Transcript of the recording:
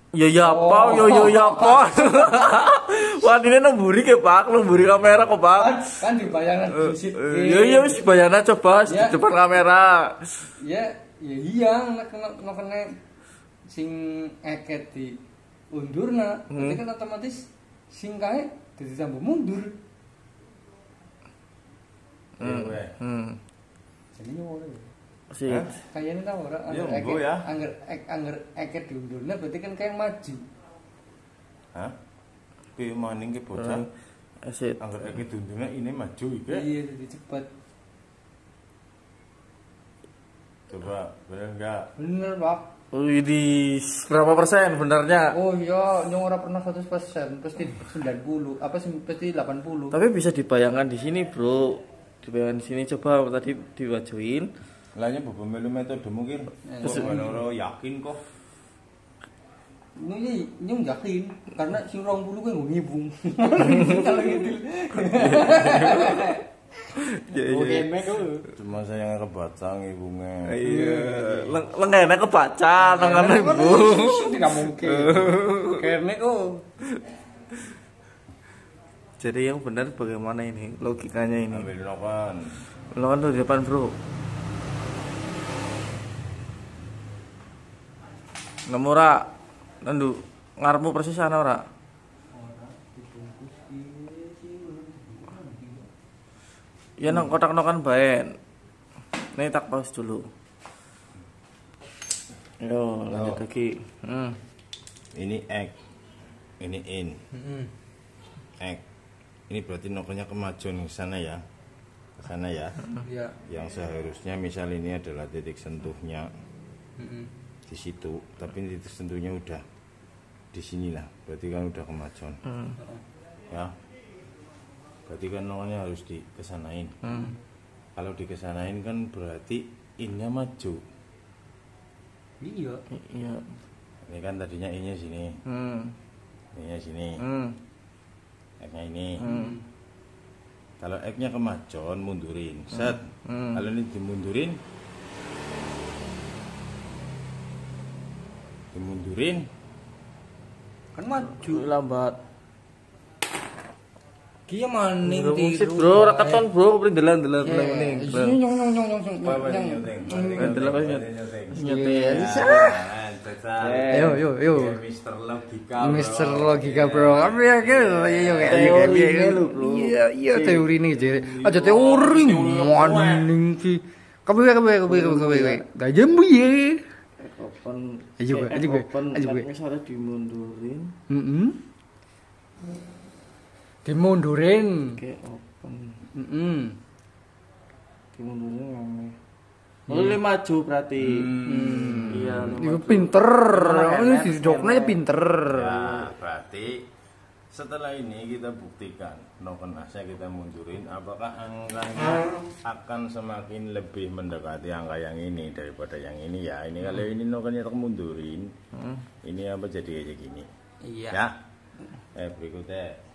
Ya ya apa, ya apa. Wah, ini nemburi ke Pak, nemburi kamera kok Pak. Kan dibayangkan disit. Ya wis bayana coba di depan kamera. Ya iya nek kena sing eket di undurna, berarti kan otomatis sing kae dadi tambah mundur. Jadi ngono ya. Sih. Kayaknya tau ora angger eket diundurna berarti kan kayak maju. Hah? Ki maning ki bocah. Asyik. Angger eket diundurna ini maju iki. Iya, jadi cepet. Coba, bener enggak? Bener, Pak. Ini berapa persen benarnya? Oh iya, yang ora pernah 100%, pasti 90, pasti 80. Tapi bisa dibayangkan di sini, Bro. Dibayangkan di sini coba tadi diwajuin. Lahnya beberapa melu metode mungkin. Kok yakin kok. Ini yakin karena si 20 kan ngibung. Kalau gitu. Iya. Cuma saya kebatang ibungnya. Iya. Lengennya kebaca lengennya Ibu. Tidak mungkin. Karena Jadi yang benar bagaimana ini logikanya ini? Ambil nokan. Nokan tuh di depan, Bro. Nemu ora? Nandu ngarepmu persis ana ora? Ya nang kotak-kotakan bae. Nih tak pause dulu. Yo, lanjut lagi. Ini egg. Ini in. Egg. Ini berarti nokennya kemajuan ke sana ya. Ke sana ya. Iya. Yang seharusnya misal ini adalah titik sentuhnya. Di situ, tapi titik sentuhnya udah di sinilah, berarti kan udah kemajuan. Ya. Berarti kan nokennya harus dikesanain. Kalau dikesanain kan berarti innya maju. Iya. Iya. Ini kan tadinya innya sini. Innya sini. Egg-nya ini. Kalau egg-nya kemajuan mundurin. Set. Kalau ini dimundurin Kan maju Lambat. Ki maning Musik, Bro, raketon, Bro, dalan-dalan mending. Nyong. Yo. Mister Logika, Bro. Iya, teori ini jadi. Aja teori maning ki. Kabe. Gak jembu ye. Open. Ayo gue. Misalnya dimundurin. Dimundurin. Kayak open. Dimundurin ngene. Boleh maju berarti. Iya, Itu pinter. Ini si Joknya pinter. Ya, berarti setelah ini kita buktikan noken asnya kita mundurin, apakah angkanya akan semakin lebih mendekati angka yang ini daripada yang ini ya. Ini kalau ini nokennya tak mundurin, ini apa jadi kayak gini. Iya. Ya. Berikutnya